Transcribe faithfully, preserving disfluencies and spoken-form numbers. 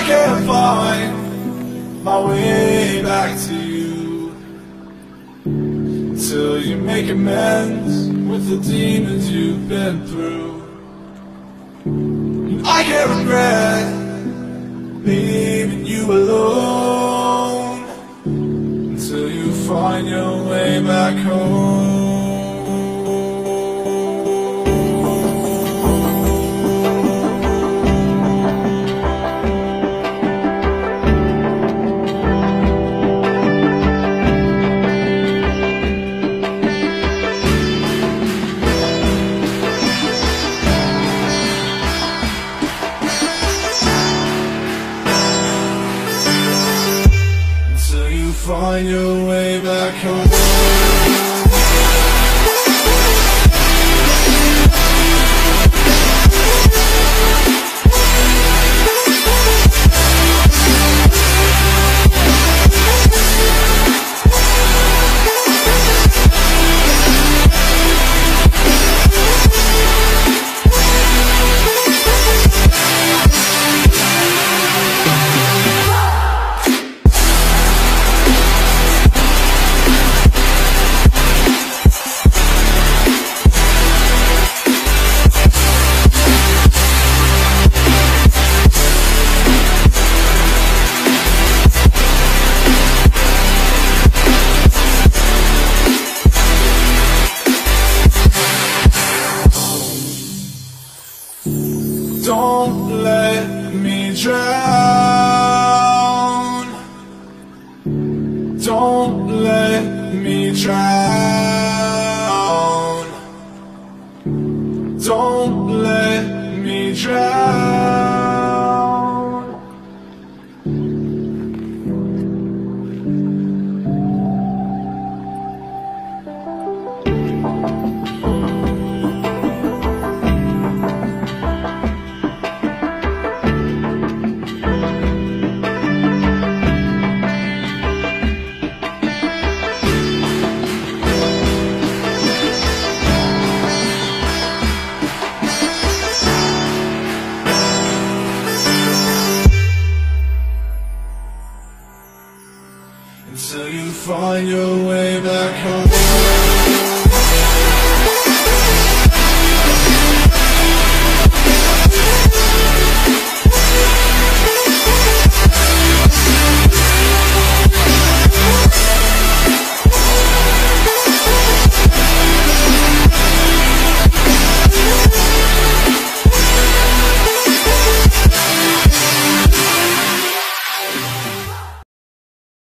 can't find my way back to you till you make amends with the demons you've been through. And I can't regret leaving you alone until you find your way back home. Find your way back home. Don't let me drown. Don't let me drown. Don't let me drown. Until you find your way back.